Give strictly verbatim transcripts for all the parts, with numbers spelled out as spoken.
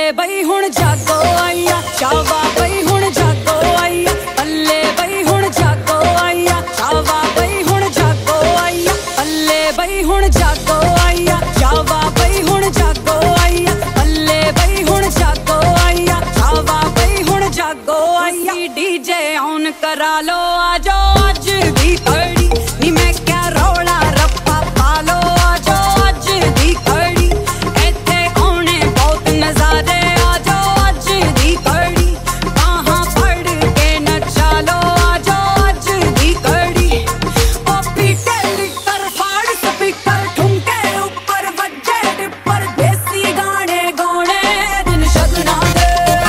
बई हुण जागो आईया शावा बई हुण जागो आईया पल्ले बई हुण जागो आईया शावा बई हुण जागो आईया पल्ले बई हुण जागो आईया शावा बई हुण जागो आईया पल्ले बई हुण जागो आईया शावा बई हुण जागो आईया डीजे ऑन करा लो आ जाओ अज दी कड़ी नी मैं क्या रौला रप्पा पालो आ जाओ अज दी कड़ी इत्थे आने बहुत नजारे आ जाओ अज दी कड़ी बाहां फड़ के नचा लो आ जाओ अज दी कड़ी ओ पीटे लिकर फाड़ स्पीकर ठुमके ऊपर बजे डिपर देसी गाने गाने दिन शगना दे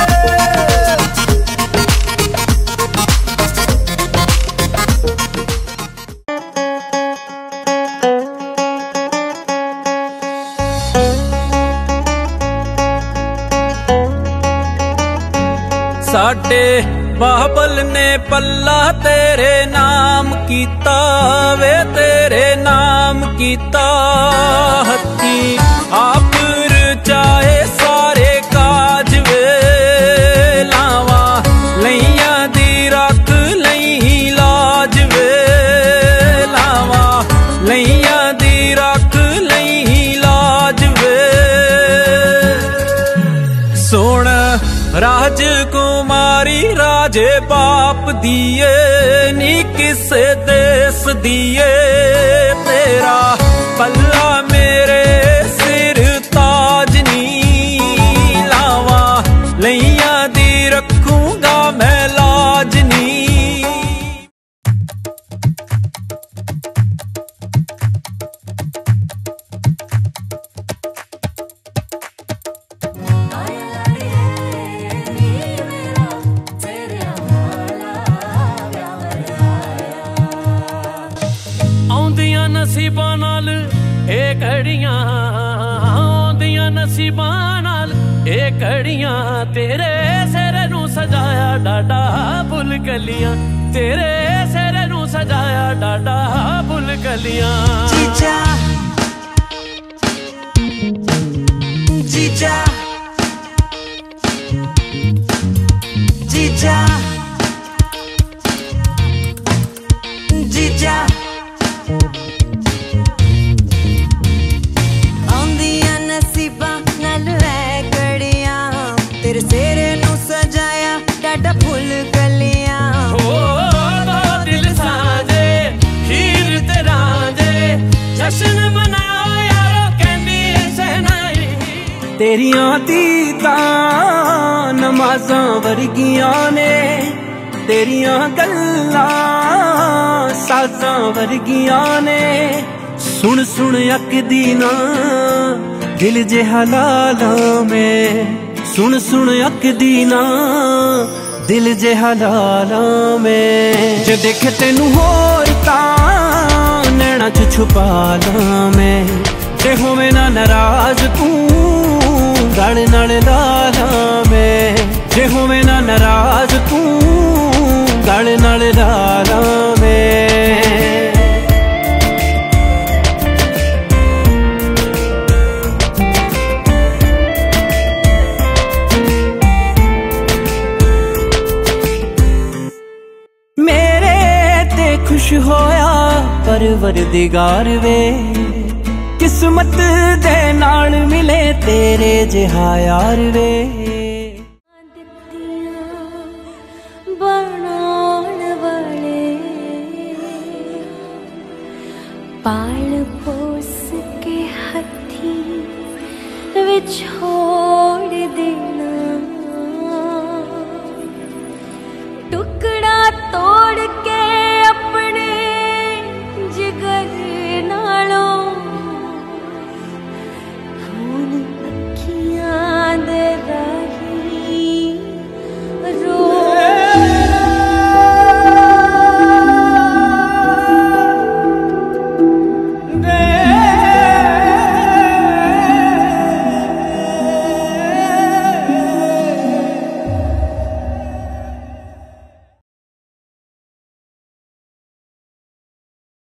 साडे बाबल ने पल्ला तेरे नाम कीता वे तेरे नाम कीता हत्ती आप चाहे सारे काज वे लावा लैया दी रख लई लाज वे लावा लैया दी रख लई लाज वे सोना राजकुमारी राजे बाप दिए नी किसे देश दिए तेरा पल्ला मेरे सिर ताज नी लावा लैया दी रखूंगा मैं लाज नी नसीबां नाल ए घड़ियां आउंदियां नसीबां नाल ए घड़ियां तेरे सिर नूं सजाया डाडा फुल कलियां तेरे सिर नूं सजाया डाडा फुल कलियां जीजा जीजा जीजा जीजा तेरे सेरे नू सजाया डाडा फुल कलियां ओ दिल साजे हीर ते रांझे जश्न मनाओ यारो कहंदी सहनाई तेरियां दीदां नमाज़ां वर्गियां ने तेरियां गल्लां साज़ां वर्गियां ने सुन सुन अकदी ना दिल जिहा लाला में सुन सुन अकदी ना दिल जिहा लाला में जे देखे तेनू होर तां नैना च छुपा ला मैं जे होवे ना नाराज तू गल नाल ला ला मैं जे होवे ना नाराज तू गल नाल ला ला मैं खुश होया परवरदिगार वे किस्मत दे नाल मिले तेरे जिहा यार वे बनाउण वाले पाल पोस के हथी विच हो